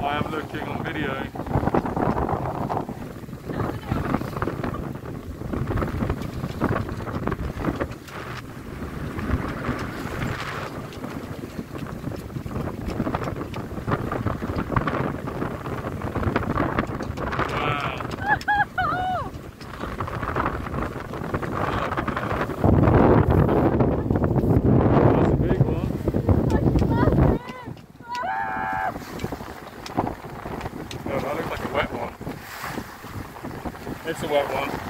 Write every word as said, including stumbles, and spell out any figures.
I am looking on video. That looks like a wet one. It's a wet one.